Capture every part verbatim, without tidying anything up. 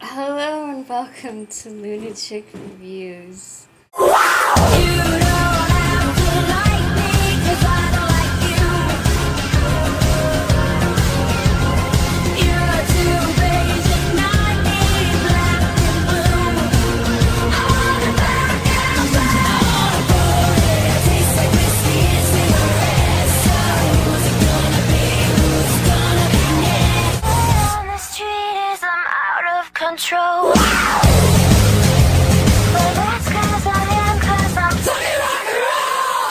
Hello and welcome to Lunatic Reviews. You don't have to like me, 'cause I don't like you. You're too basic, not me, black and blue. I wanna back out, I wanna pour it. Tastes like whiskey and cigarettes. So who's it gonna be? Who's it gonna be next? On the street is I'm out of control. But that's 'cause I am, 'cause I'm Tony Rock and Roll!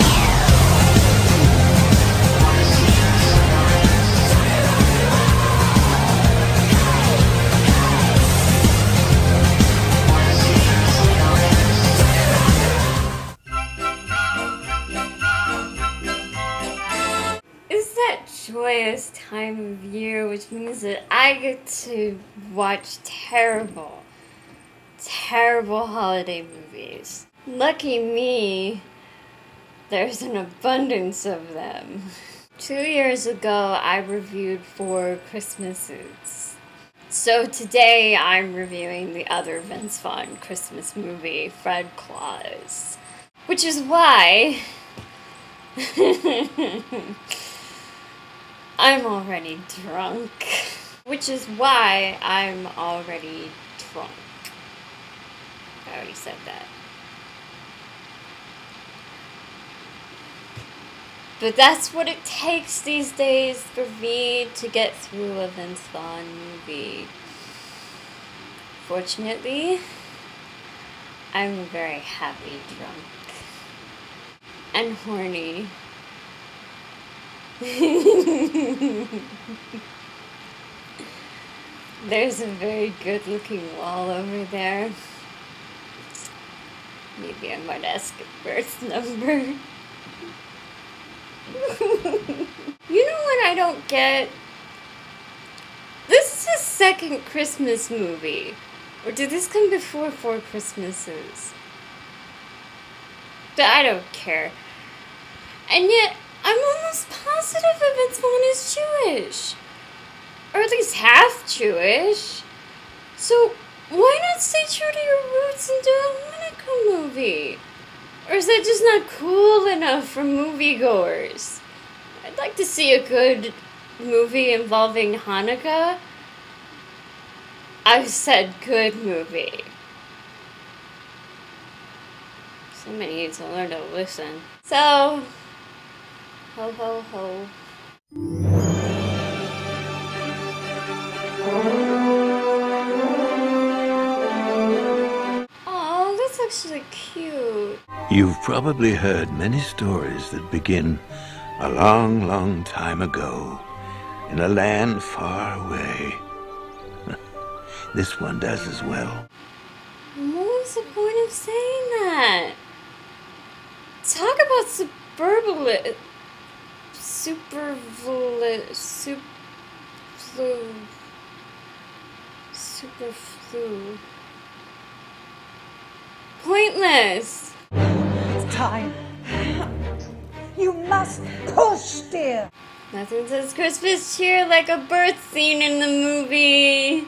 It's that joyous time of year, which means that I get to watch terrible, terrible holiday movies. Lucky me, there's an abundance of them. Two years ago, I reviewed Four Christmases. So today, I'm reviewing the other Vince Vaughn Christmas movie, Fred Claus. Which is why I'm already drunk. Which is why I'm already drunk. I already said that. But that's what it takes these days for me to get through a Vince Vaughn movie. Fortunately, I'm a very happy drunk. And horny. There's a very good looking wall over there. Maybe I might ask a birth number. You know what I don't get? This is his second Christmas movie. Or did this come before Four Christmases? But I don't care. And yet, I'm almost positive that Vince Vaughn is Jewish. Or at least half Jewish. So, why not stay true to your roots and do a Hanukkah movie? Or is that just not cool enough for moviegoers? I'd like to see a good movie involving Hanukkah. I've said good movie. Somebody needs to learn to listen. So, ho ho ho. Oh, that's actually cute. You've probably heard many stories that begin a long, long time ago in a land far away. This one does as well. What was the point of saying that? Talk about suburbali... Supervoli... Sup... Flu... Superflu... Pointless! It's time. You must push, dear. Nothing says Christmas cheer like a birth scene in the movie.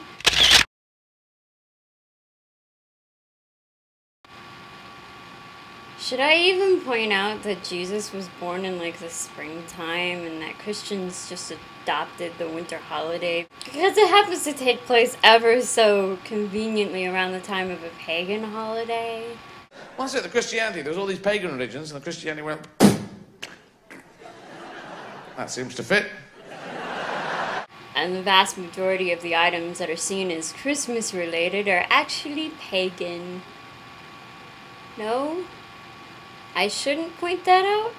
Should I even point out that Jesus was born in like the springtime and that Christians just adopted the winter holiday? Because it happens to take place ever so conveniently around the time of a pagan holiday. Once at the Christianity, there was all these pagan religions, and the Christianity went... That seems to fit. And the vast majority of the items that are seen as Christmas related are actually pagan. No? I shouldn't point that out?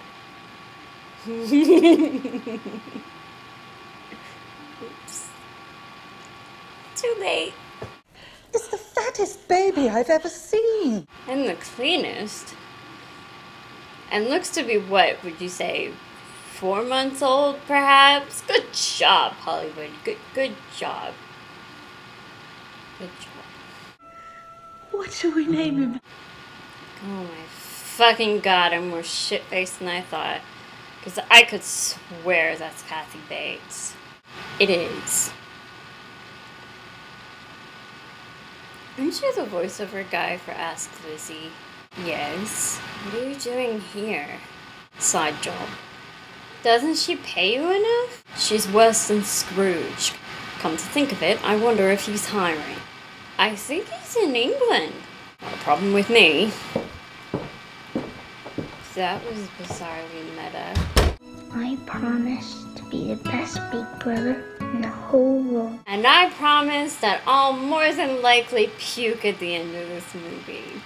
Oops. Too late. It's the fattest baby I've ever seen. And the cleanest. And looks to be, what would you say, four months old, perhaps? Good job, Hollywood. Good, good job. Good job. What shall we name him? Oh my fucking god, I'm more shit-faced than I thought. Because I could swear that's Kathy Bates. It is. Aren't you the voiceover guy for Ask Lizzie? Yes. What are you doing here? Side job. Doesn't she pay you enough? She's worse than Scrooge. Come to think of it, I wonder if he's hiring. I think he's in England. Not a problem with me. That was bizarrely meta. I promise to be the best big brother in the whole world. And I promise that I'll more than likely puke at the end of this movie.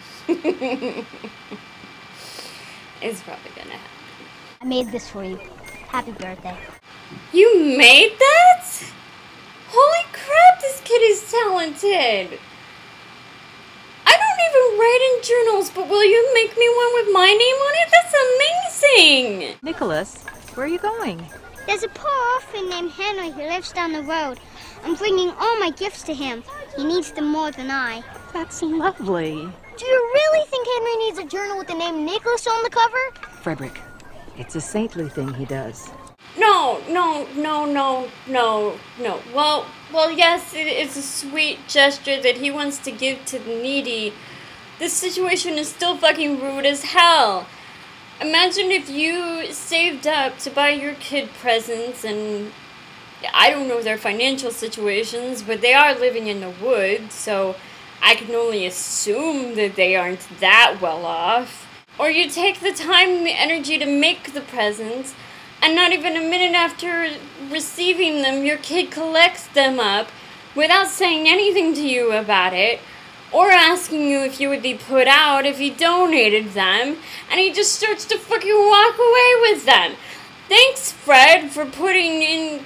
It's probably gonna happen. I made this for you. Happy birthday. You made that? Holy crap, this kid is talented! I don't even write in journals, but will you make me one with my name on it? That's amazing! Nicholas, where are you going? There's a poor orphan named Henry who lives down the road. I'm bringing all my gifts to him. He needs them more than I. That's lovely. Do you really think Henry needs a journal with the name Nicholas on the cover? Frederick, it's a saintly thing he does. No, no, no, no, no, no. Well, well, yes, it, it's a sweet gesture that he wants to give to the needy. This situation is still fucking rude as hell. Imagine if you saved up to buy your kid presents and... I don't know their financial situations, but they are living in the woods, so I can only assume that they aren't that well off. Or you take the time and the energy to make the presents, and not even a minute after receiving them, your kid collects them up without saying anything to you about it, or asking you if you would be put out if you donated them, and he just starts to fucking walk away with them. Thanks, Fred, for putting in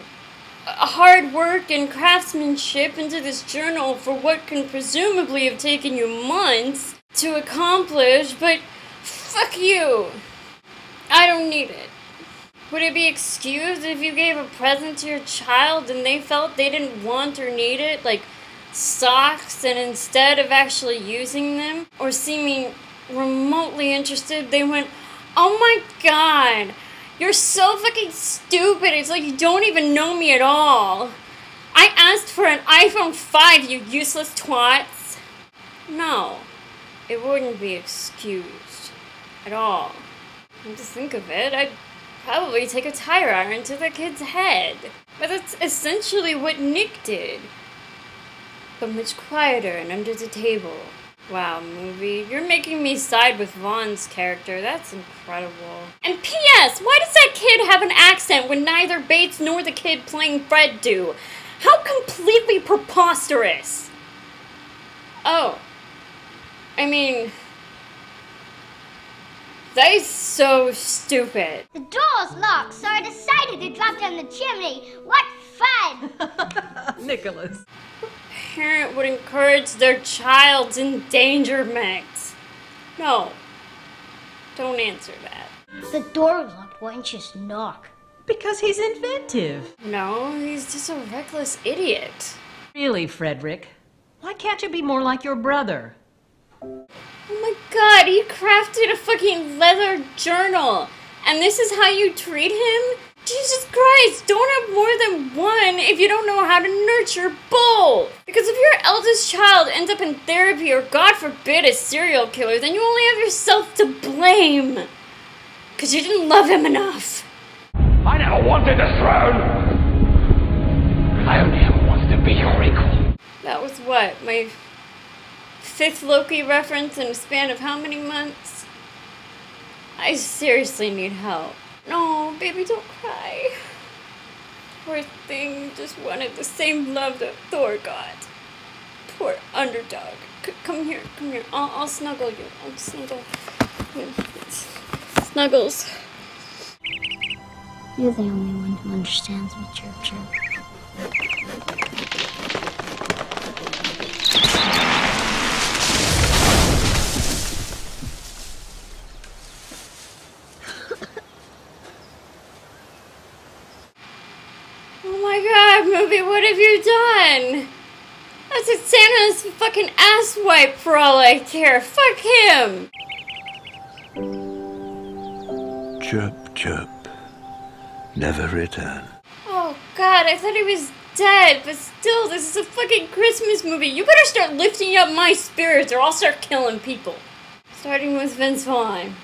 hard work and craftsmanship into this journal for what can presumably have taken you months to accomplish, but fuck you. I don't need it. Would it be excused if you gave a present to your child and they felt they didn't want or need it, like socks, and instead of actually using them or seeming remotely interested, they went, "Oh my god, you're so fucking stupid, it's like you don't even know me at all. I asked for an iPhone five, you useless twats." No, it wouldn't be excused at all. And to think of it, I'd probably take a tire iron to the kid's head. But that's essentially what Nick did. But much quieter and under the table. Wow, movie, you're making me side with Vaughn's character. That's incredible. And P S Why does that kid have an accent when neither Bates nor the kid playing Fred do? How completely preposterous! Oh. I mean... that is so stupid. The door's locked, so I decided to drop down the chimney. What fun! Nicholas. Parent would encourage their child's endangerment. No. Don't answer that. The door's locked. Why don't you just knock? Because he's inventive. No, he's just a reckless idiot. Really, Frederick? Why can't you be more like your brother? Oh my god, he crafted a fucking leather journal. And this is how you treat him? Jesus Christ, don't have more than one if you don't know how to nurture both. Because if your eldest child ends up in therapy or, God forbid, a serial killer, then you only have yourself to blame. Because you didn't love him enough. I never wanted the throne. I only ever wanted to be your equal. That was what, my fifth Loki reference in a span of how many months? I seriously need help. No, baby, don't cry. Poor thing just wanted the same love that Thor got. Poor underdog. C come here, come here. I'll, I'll snuggle you. I'll snuggle. Snuggles. You're the only one who understands me, Chirp Chirp. Oh my god, movie, what have you done? That's a Santa's fucking ass wipe for all I care. Fuck him! Chirp, chirp. Never return. Oh god, I thought he was dead, but still, this is a fucking Christmas movie. You better start lifting up my spirits or I'll start killing people. Starting with Vince Vaughn.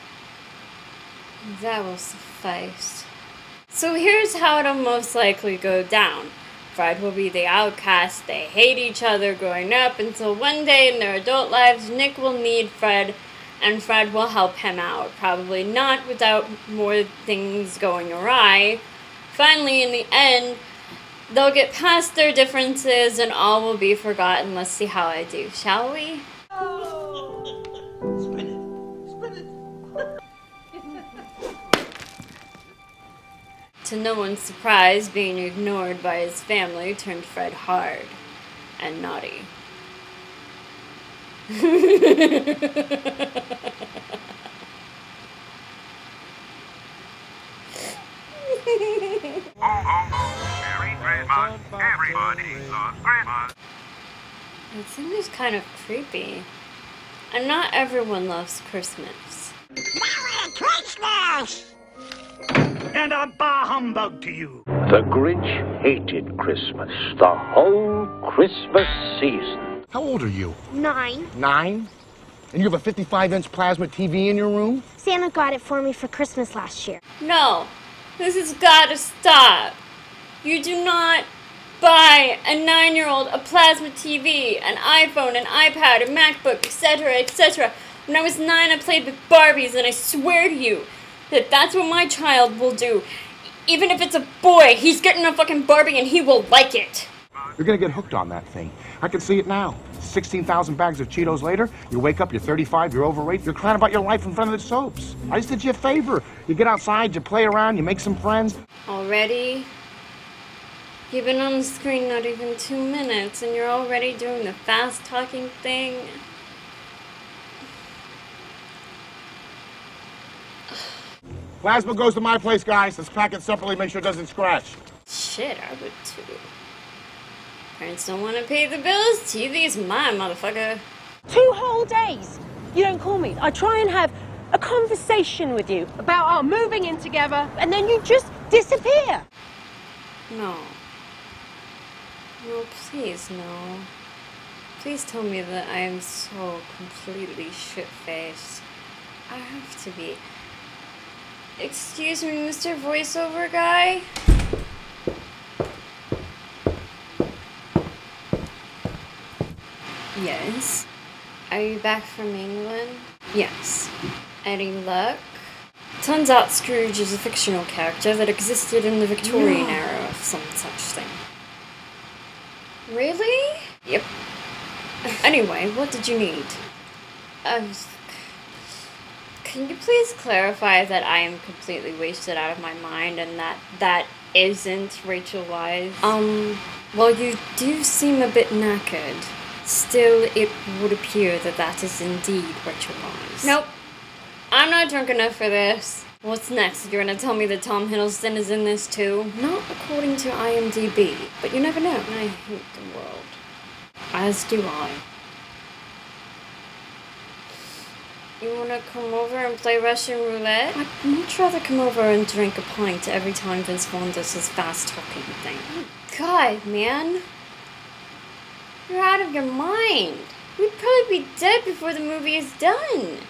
That will suffice. So here's how it'll most likely go down. Fred will be the outcast. They hate each other growing up until one day in their adult lives, Nick will need Fred and Fred will help him out. Probably not without more things going awry. Finally, in the end, they'll get past their differences and all will be forgotten. Let's see how I do, shall we? To no one's surprise, being ignored by his family turned Fred hard and naughty. Merry Christmas, everybody loves Christmas. It seems kind of creepy. And not everyone loves Christmas. Merry Christmas! And a bah humbug to you. The Grinch hated Christmas, the whole Christmas season. How old are you? Nine. Nine? And you have a fifty-five inch plasma T V in your room? Santa got it for me for Christmas last year. No, this has got to stop. You do not buy a nine-year-old a plasma T V, an iPhone, an iPad, a MacBook, et cetera, et cetera. When I was nine, I played with Barbies, and I swear to you that that's what my child will do. Even if it's a boy, he's getting a fucking Barbie and he will like it. You're gonna get hooked on that thing. I can see it now. sixteen thousand bags of Cheetos later, you wake up, you're thirty-five, you're overweight, you're crying about your life in front of the soaps. I just did you a favor. You get outside, you play around, you make some friends. Already? You've been on the screen not even two minutes and you're already doing the fast-talking thing. Plasma goes to my place, guys. Let's pack it separately, make sure it doesn't scratch. Shit, I would too. Parents don't want to pay the bills. T V's mine, motherfucker. Two whole days. You don't call me. I try and have a conversation with you about our moving in together, and then you just disappear. No. No, please, no. Please tell me that I am so completely shit-faced. I have to be. Excuse me, Mister Voiceover Guy? Yes. Are you back from England? Yes. Any luck? Turns out Scrooge is a fictional character that existed in the Victorian No. era of some such thing. Really? Yep. Anyway, what did you need? I was... Can you please clarify that I am completely wasted out of my mind and that that isn't Rachel Wise? Um, well, you do seem a bit knackered. Still, it would appear that that is indeed Rachel Wise. Nope. I'm not drunk enough for this. What's next? You're gonna tell me that Tom Hiddleston is in this too? Not according to I M D B, but you never know. I hate the world. As do I. You wanna come over and play Russian roulette? I'd much rather come over and drink a pint every time Vince Vaughn does his fast-talking thing. Oh, God, man. You're out of your mind. We'd probably be dead before the movie is done.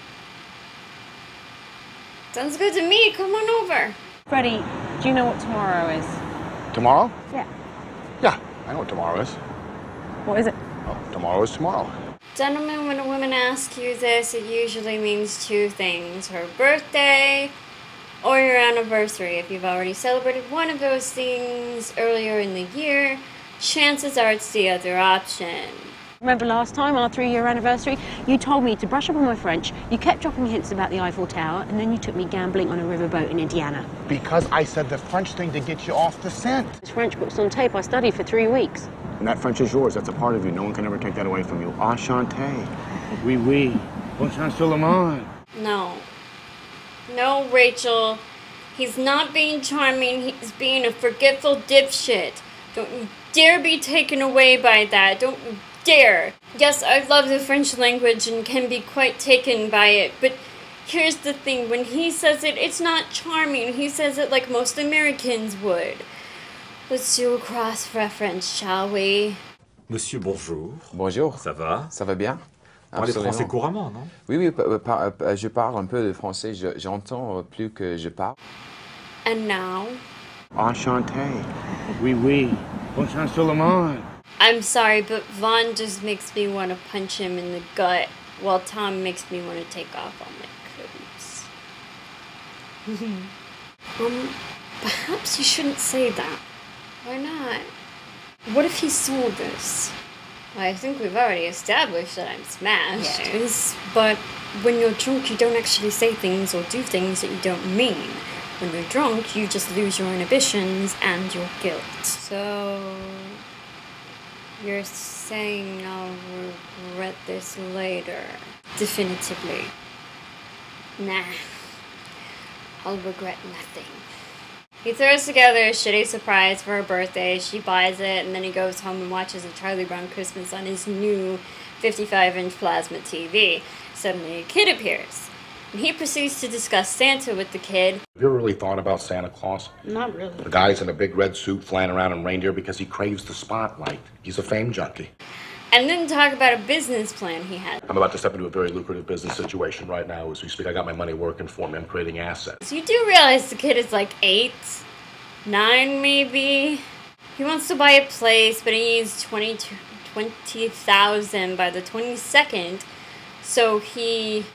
Sounds good to me. Come on over. Freddie, do you know what tomorrow is? Tomorrow? Yeah. Yeah, I know what tomorrow is. What is it? Oh, tomorrow is tomorrow. Gentlemen, when a woman asks you this, it usually means two things. Her birthday or your anniversary. If you've already celebrated one of those things earlier in the year, chances are it's the other option. Remember last time, our three-year anniversary, you told me to brush up on my French, you kept dropping hints about the Eiffel Tower, and then you took me gambling on a riverboat in Indiana. Because I said the French thing to get you off the scent. This French book's on tape. I studied for three weeks. And that French is yours. That's a part of you. No one can ever take that away from you. Enchanté. Oui, oui. Bon chance sur le monde. No. No, Rachel. He's not being charming. He's being a forgetful dipshit. Don't you dare be taken away by that. Don't you dare. Yes, I love the French language and can be quite taken by it, but here's the thing. When he says it, it's not charming. He says it like most Americans would. Let's do a cross-reference, shall we? Monsieur, bonjour. Bonjour. Ça va? Ça va bien? Vous parlez français couramment, non? Oui, oui, pa- pa- pa- je parle un peu de français. Je- J'entends plus que je parle. And now? Enchanté. Oui, oui. Bonjour, Suleiman. I'm sorry, but Vaughn just makes me want to punch him in the gut, while Tom makes me want to take off all my clothes. um, perhaps you shouldn't say that. Why not? What if he sold this? I think we've already established that I'm smashed. Yes. But when you're drunk, you don't actually say things or do things that you don't mean. When you're drunk, you just lose your inhibitions and your guilt. So, you're saying I'll regret this later? Definitively. Nah. I'll regret nothing. He throws together a shitty surprise for her birthday, she buys it, and then he goes home and watches a Charlie Brown Christmas on his new fifty-five inch plasma T V. Suddenly a kid appears, and he proceeds to discuss Santa with the kid. Have you ever really thought about Santa Claus? Not really. The guy's in a big red suit flying around in reindeer because he craves the spotlight. He's a fame junkie. And then talk about a business plan he had. I'm about to step into a very lucrative business situation right now as we speak. I got my money working for me. I'm creating assets. So you do realize the kid is like eight, nine maybe? He wants to buy a place, but he needs twenty thousand by the twenty-second. So he...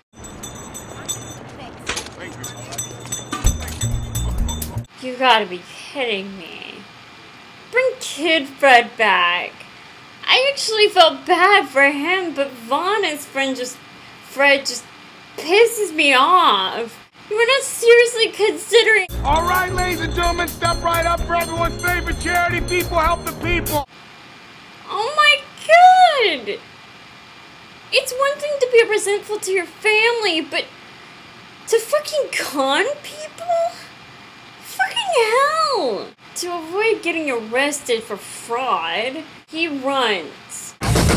You gotta be kidding me. Bring Kid Fred back. I actually felt bad for him, but Vaughn, his friend, just... Fred just pisses me off. You were not seriously considering... All right, ladies and gentlemen, step right up for everyone's favorite charity. People help the people. Oh my god! It's one thing to be resentful to your family, but to fucking con people? Fucking hell! To avoid getting arrested for fraud, he runs.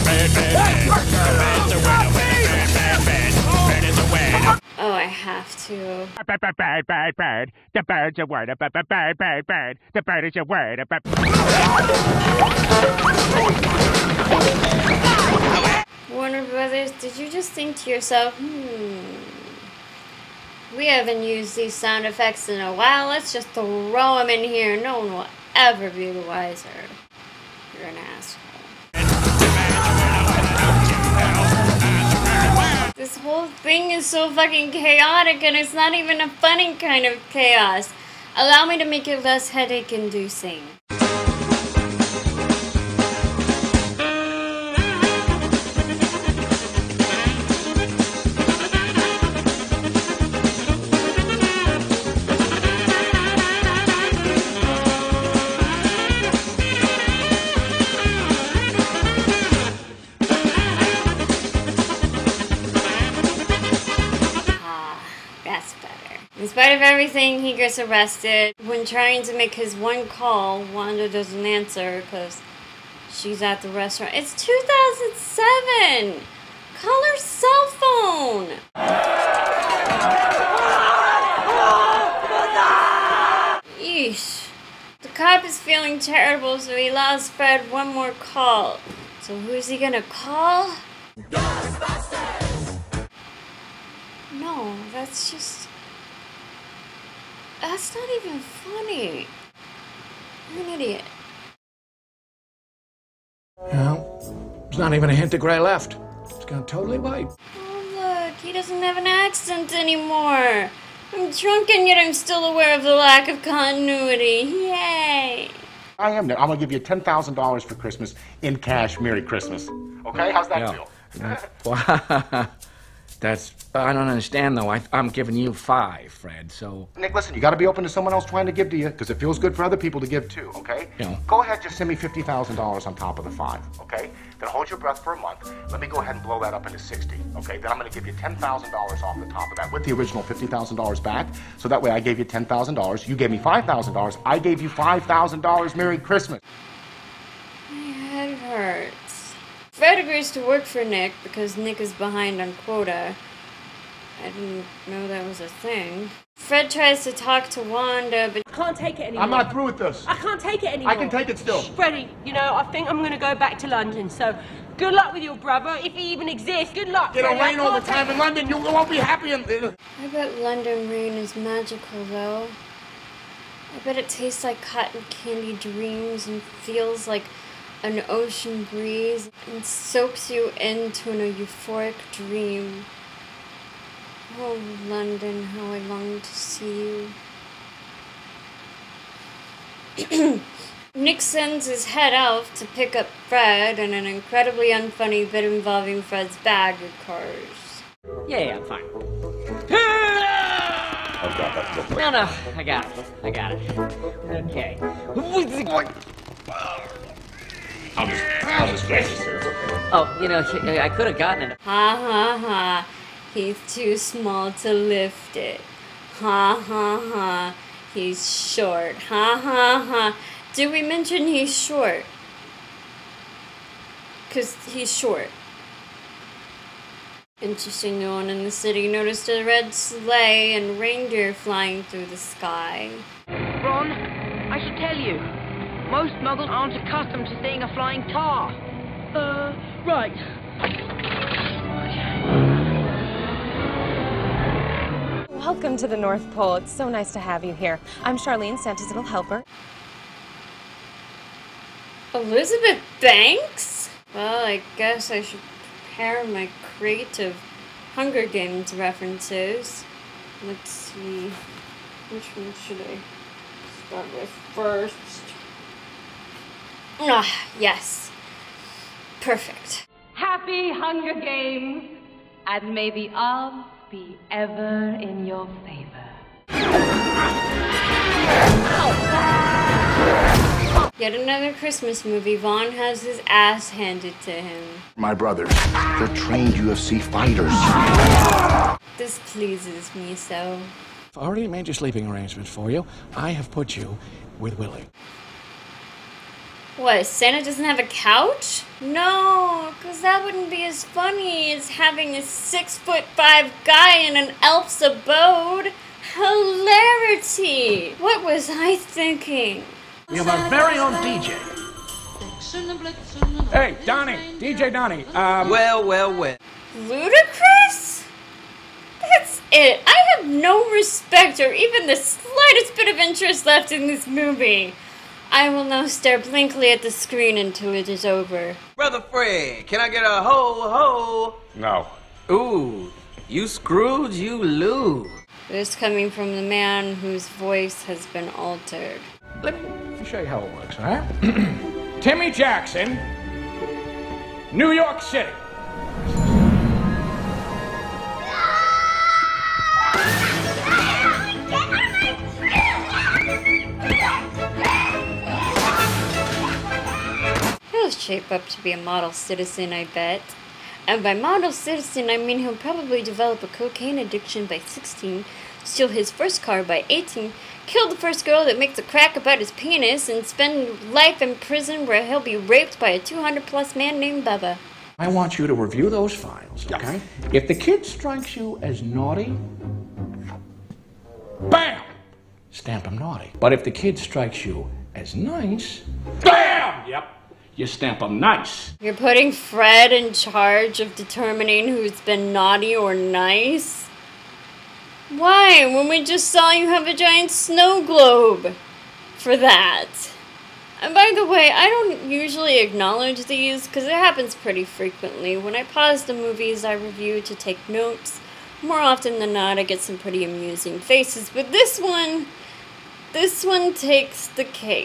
Oh, I have to. Bad, bad, bad, bad, bad. The bird's a word. Bad, bad, bad, bad, bad. The bird is a word. Warner Brothers, did you just think to yourself, hmm, we haven't used these sound effects in a while, let's just throw them in here, no one will ever be the wiser. You're an asshole. This whole thing is so fucking chaotic, and it's not even a funny kind of chaos. Allow me to make it less headache-inducing. In spite of everything, he gets arrested. When trying to make his one call, Wanda doesn't answer because she's at the restaurant. It's two thousand seven! Call her cell phone! Yeesh. The cop is feeling terrible, so he allows Fred one more call. So who's he gonna call? Ghostbusters! No, that's just... That's not even funny. I'm an idiot. Yeah, there's not even a hint of gray left. It's gone totally white. Oh, look, he doesn't have an accent anymore. I'm drunk and yet I'm still aware of the lack of continuity. Yay! I am now. I'm gonna give you ten thousand dollars for Christmas in cash. Merry Christmas. Okay, how's that Yeah. feel? Wow. That's, I don't understand though. I, I'm giving you five, Fred, so. Nick, listen, you gotta be open to someone else trying to give to you, because it feels good for other people to give too, okay? You know. Go ahead, just send me fifty thousand dollars on top of the five, okay? Then hold your breath for a month. Let me go ahead and blow that up into sixty, okay? Then I'm gonna give you ten thousand dollars off the top of that with the original fifty thousand dollars back. So that way I gave you ten thousand dollars, you gave me five thousand dollars, I gave you five thousand dollars. Merry Christmas. My head hurts. Fred agrees to work for Nick because Nick is behind on quota. I didn't know that was a thing. Fred tries to talk to Wanda, but... I can't take it anymore. I'm not through with this. I can't take it anymore. I can take it still. Freddie, you know, I think I'm going to go back to London, so good luck with your brother, if he even exists. Good luck, It'll Freddie. rain all the time in London. You won't be happy. In... I bet London rain is magical, though. I bet it tastes like cotton candy dreams and feels like an ocean breeze and soaks you into an euphoric dream. Oh, London, how I long to see you. Nick sends his head elf to pick up Fred in an incredibly unfunny bit involving Fred's bag of cars. Yeah, yeah, I'm fine. Oh, God, that's good. No, no, I got it. I got it. Okay. I'll just, I'll just grab this here. It's okay. Oh, you know, I could have gotten it. Ha ha ha. He's too small to lift it. Ha ha ha. He's short. Ha ha ha. Did we mention he's short? Because he's short. Interesting, no one in the city noticed a red sleigh and reindeer flying through the sky. Ron, I should tell you, most muggles aren't accustomed to seeing a flying car. Uh, right. Welcome to the North Pole. It's so nice to have you here. I'm Charlene, Santa's little helper. Elizabeth Banks? Well, I guess I should prepare my crate of Hunger Games references. Let's see. Which one should I start with first? Ah, yes. Perfect. Happy Hunger Games, and may the odds be ever in your favor. Yet another Christmas movie. Vaughn has his ass handed to him. My brothers, they're trained U F C fighters. This pleases me so. I've already made your sleeping arrangements for you. I have put you with Willie. What, Santa doesn't have a couch? No, because that wouldn't be as funny as having a six foot five guy in an elf's abode. Hilarity! What was I thinking? We have our very own D J. Hey, Donnie, D J Donnie. Um, well, well, well. Ludicrous? That's it. I have no respect or even the slightest bit of interest left in this movie. I will now stare blankly at the screen until it is over. Brother Fred, can I get a ho ho? No. Ooh, you Scrooge, you lose. This coming from the man whose voice has been altered. Let me show you how it works, all right? Timmy Jackson, New York City. He'll shape up to be a model citizen, I bet. And by model citizen, I mean he'll probably develop a cocaine addiction by sixteen, steal his first car by eighteen, kill the first girl that makes a crack about his penis, and spend life in prison where he'll be raped by a two hundred plus man named Bubba. I want you to review those files, okay? If the kid strikes you as naughty, bam! Stamp him naughty. But if the kid strikes you as nice, bam! Yep. You stamp him nice. You're putting Fred in charge of determining who's been naughty or nice? Why, when we just saw you have a giant snow globe for that? And by the way, I don't usually acknowledge these because it happens pretty frequently. When I pause the movies I review to take notes, more often than not I get some pretty amusing faces, but this one, this one takes the cake.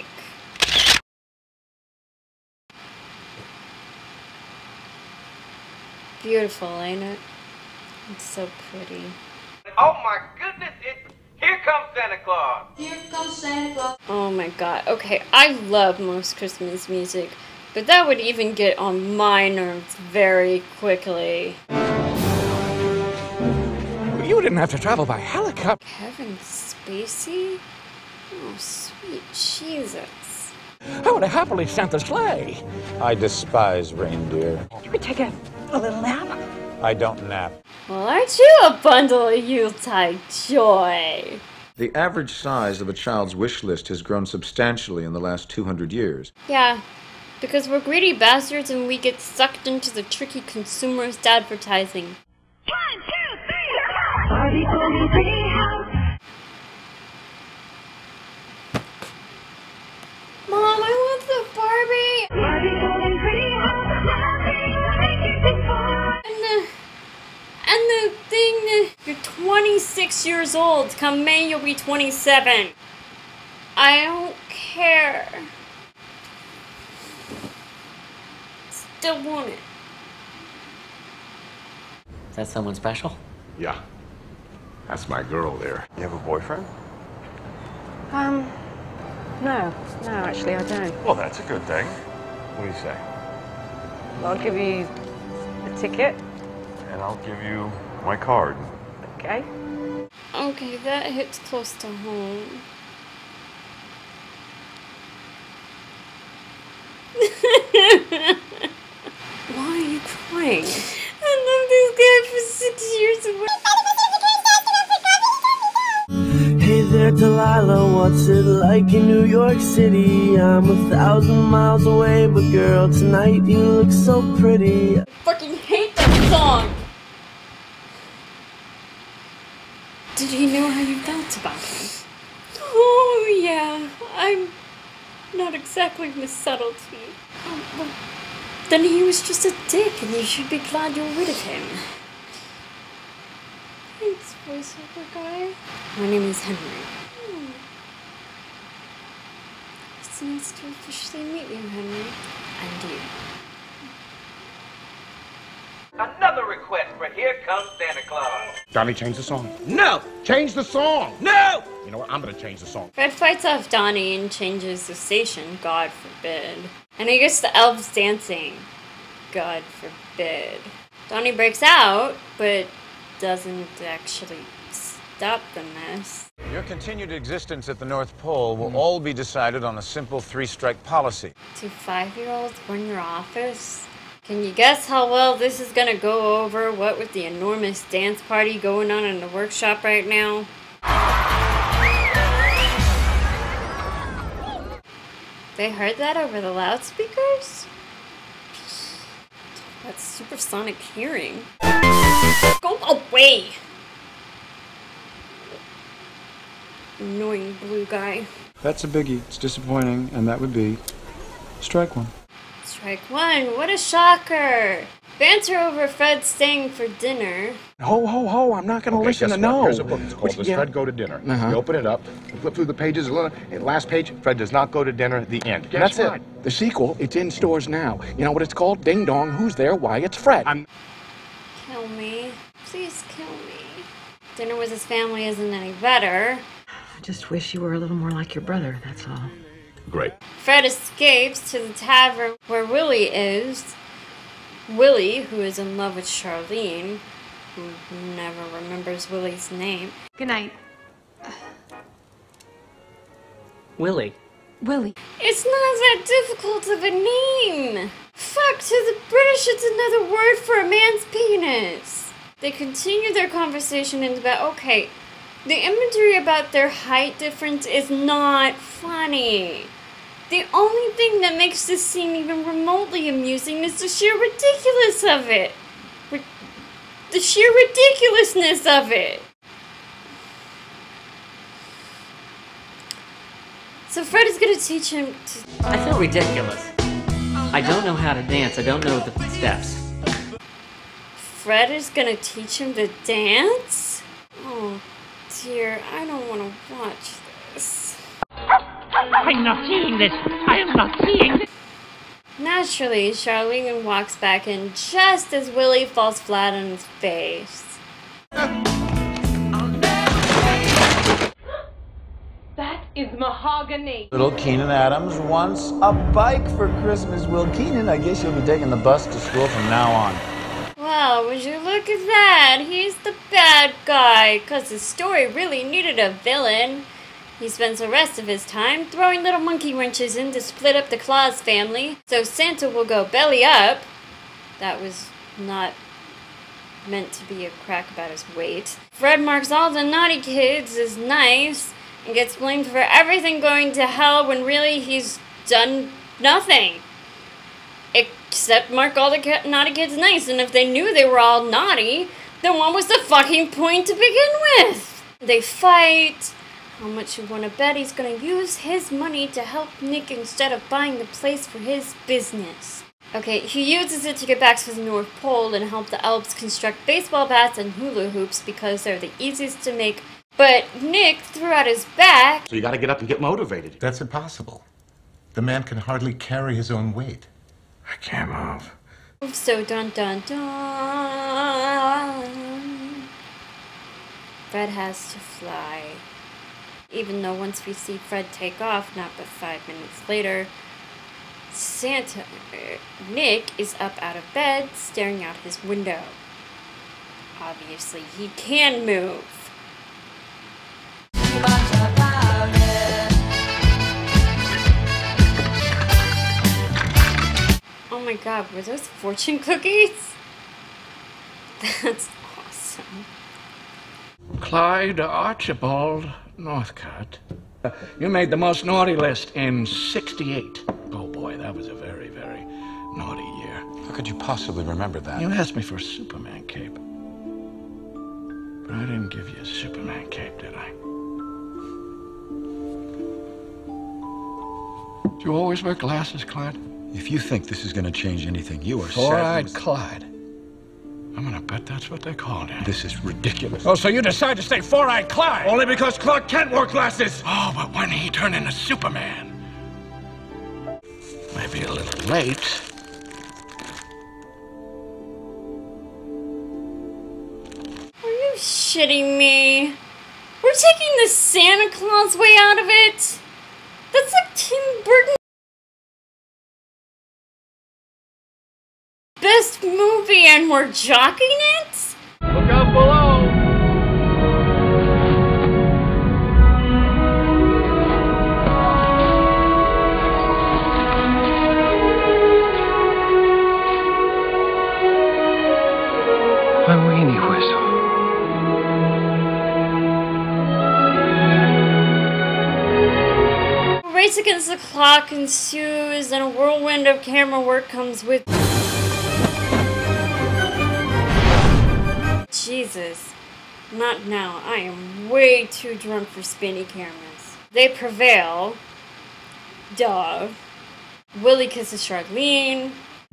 Beautiful, ain't it? It's so pretty. Oh my goodness, it, here comes Santa Claus. Here comes Santa Claus. Oh my god. Okay, I love most Christmas music, but that would even get on my nerves very quickly. You didn't have to travel by helicopter. Kevin Spacey? Oh, sweet Jesus. I would have happily sent the sleigh. I despise reindeer. You could take a, a little nap. I don't nap. Well, aren't you a bundle of Yuletide joy? The average size of a child's wish list has grown substantially in the last two hundred years. Yeah, because we're greedy bastards and we get sucked into the tricky consumerist advertising. One, two, three! Barbie, Barbie, pretty house! Mom, I want the Barbie! Barbie, Barbie, pretty house! Make it fun! And the... And the thing that... You're twenty-six years old. Come May, you'll be twenty-seven. I don't care. Still want it. Is that someone special? Yeah. That's my girl there. You have a boyfriend? Um, no. No, actually, I don't. Well, that's a good thing. What do you say? I'll give you a ticket. And I'll give you my card. Okay. Okay, that hits close to home. Why are you crying? I love this guy for six years away. Hey there, Delilah, what's it like in New York City? I'm a thousand miles away, but girl, tonight you look so pretty. I fucking hate that song! Did he know how you felt about him? Oh, yeah. I'm not exactly Miss Subtlety. Oh, well, then he was just a dick, and you should be glad you're rid of him. Thanks, voiceover guy. My name is Henry. Hmm. It's nice to officially meet you, Henry. And you. Another request for Here Comes Santa Claus. Donnie, change the song. No! Change the song! No! You know what? I'm gonna change the song. Fred fights off Donnie and changes the station. God forbid. And he gets the elves dancing. God forbid. Donnie breaks out, but doesn't actually stop the mess. Your continued existence at the North Pole will all be decided on a simple three-strike policy. Two five-year-olds run your office? Can you guess how well this is gonna go over, what with the enormous dance party going on in the workshop right now? They heard that over the loudspeakers? That's supersonic hearing. Go away! Annoying blue guy. That's a biggie. It's disappointing, and that would be strike one. Strike one, what a shocker! Banter over Fred staying for dinner. Ho, ho, ho, I'm not gonna Okay, listen guess to what? no. Here's a book. It's called Which- Does yeah. Fred Go to Dinner? Uh-huh. You open it up, you flip through the pages, and last page, Fred does not go to dinner, the end. Guess That's what? it. The sequel, it's in stores now. You know what it's called? Ding Dong, Who's There? Why, it's Fred. I'm Kill me. Please kill me. Dinner with his family isn't any better. I just wish you were a little more like your brother, that's all. Great. Fred escapes to the tavern where Willie is. Willie, who is in love with Charlene, who never remembers Willie's name. Good night. Willie. Willie. It's not that difficult of a name. Fuck, to the British it's another word for a man's penis. They continue their conversation and about, okay, the imagery about their height difference is not funny. The only thing that makes this scene even remotely amusing is the sheer ridiculous of it. Ri- the sheer ridiculousness of it. So Fred is gonna teach him to... I feel ridiculous. I don't know how to dance. I don't know the steps. Fred is gonna teach him to dance? Oh dear, I don't wanna watch this. I'm not seeing this. I am not seeing this. Naturally, Charlene walks back in just as Willie falls flat on his face. That is mahogany. Little Keenan Adams wants a bike for Christmas. Will Keenan, I guess you'll be taking the bus to school from now on. Well, would you look at that? He's the bad guy, because the story really needed a villain. He spends the rest of his time throwing little monkey wrenches in to split up the Claus family, so Santa will go belly up. That was not meant to be a crack about his weight. Fred marks all the naughty kids as nice and gets blamed for everything going to hell when really he's done nothing. Except mark all the ki- naughty kids nice, and if they knew they were all naughty, then what was the fucking point to begin with? They fight. How much you wanna bet he's gonna use his money to help Nick instead of buying the place for his business? Okay, he uses it to get back to the North Pole and help the elves construct baseball bats and hula hoops because they're the easiest to make. But Nick threw out his back. So you gotta get up and get motivated. That's impossible. The man can hardly carry his own weight. I can't move. So dun dun dun. Fred has to fly. Even though once we see Fred take off, not but five minutes later, Santa, uh, Nick is up out of bed, staring out his window. Obviously, he can move. Oh my god, were those fortune cookies? That's awesome. Clyde Archibald Northcott. Uh, you made the most naughty list in sixty-eight. Oh boy, that was a very, very naughty year. How could you possibly remember that? You asked me for a Superman cape. But I didn't give you a Superman cape, did I? Do you always wear glasses, Clyde? If you think this is going to change anything, you are Four-eyed sadly... Clyde. I'm gonna bet that's what they called him. This is ridiculous. Oh, so you decide to stay Four-eyed Clyde? Only because Clark Kent wore glasses! Oh, but when he turned into Superman. Maybe a little late. Are you shitting me? We're taking the Santa Claus way out of it? That's like Tim Burton. Best movie and we're jocking it? Look out below! A weenie whistle. A race against the clock ensues and a whirlwind of camera work comes with... Jesus. Not now. I am way too drunk for spinny cameras. They prevail. Duh. Willie kisses Charlene.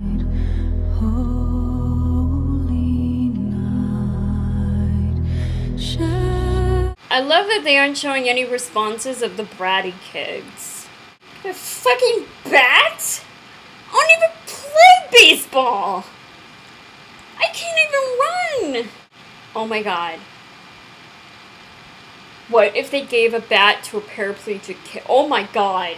I love that they aren't showing any responses of the bratty kids. A fucking bat? I don't even play baseball! I can't even run! Oh my god. What if they gave a bat to a paraplegic kid? Oh my god.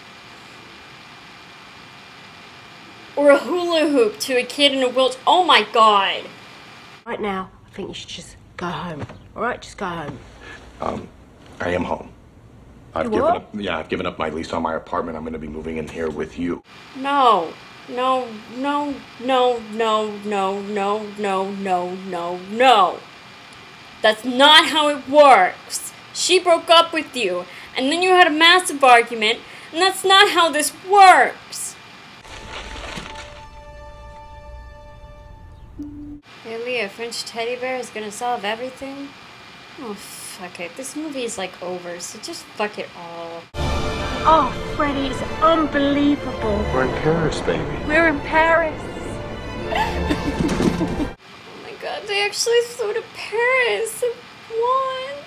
Or a hula hoop to a kid in a wheelchair. Oh my god. Right now, I think you should just go home. Alright, just go home. Um, I am home. I've You given what? up. Yeah, I've given up my lease on my apartment. I'm going to be moving in here with you. No. No, no, no, no, no, no, no, no, no, no. That's not how it works. She broke up with you, and then you had a massive argument, and that's not how this works. Really, a French teddy bear is gonna solve everything? Oh, fuck it. This movie is like over, so just fuck it all. Oh, Freddie, it's unbelievable. We're in Paris, baby. We're in Paris. Oh my god, they actually flew to Paris. What?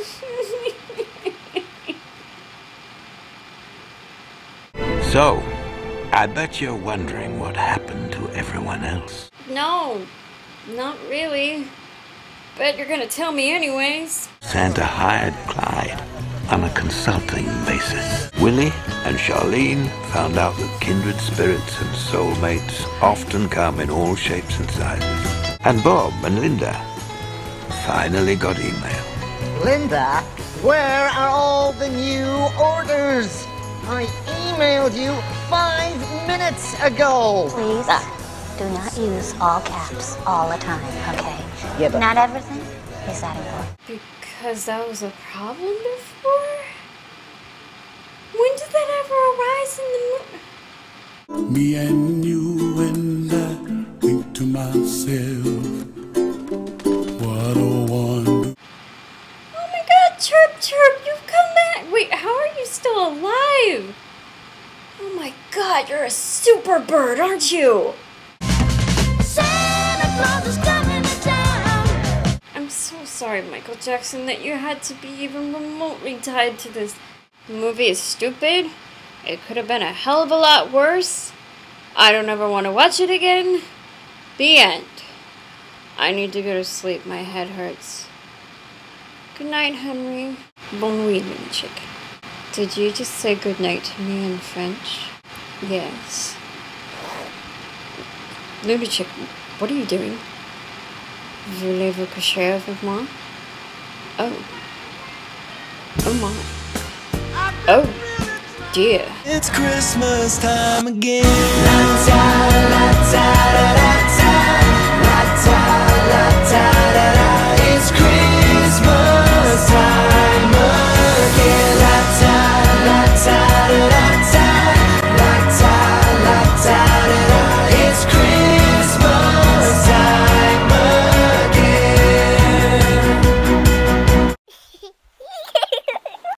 So, I bet you're wondering what happened to everyone else. No, not really. Bet you're gonna tell me anyways. Santa hired Clyde on a consulting basis. Willie and Charlene found out that kindred spirits and soulmates often come in all shapes and sizes. And Bob and Linda finally got email. Linda, where are all the new orders? I emailed you five minutes ago. Please. Do not use all caps all the time, okay? Yeah, but- Not everything is that important. Because that was a problem before? When did that ever arise in the movie? Me and you and I think to myself, what a wonder. Oh my god, Chirp Chirp, you've come back! Wait, how are you still alive? Oh my god, you're a super bird, aren't you? Santa Claus is coming to town. I'm so sorry, Michael Jackson, that you had to be even remotely tied to this. The movie is stupid. It could have been a hell of a lot worse. I don't ever want to watch it again. The end. I need to go to sleep. My head hurts. Good night, Henry. Bon nuit, Lunachick. Did you just say good night to me in French? Yes. Lunachick, what are you doing? Voulez-vous coucher avec moi? Oh. Oh my. Oh, dear. It's Christmas time again. La-ta, la-ta, la-ta, la-ta, la-ta, la-ta. It's Christmas.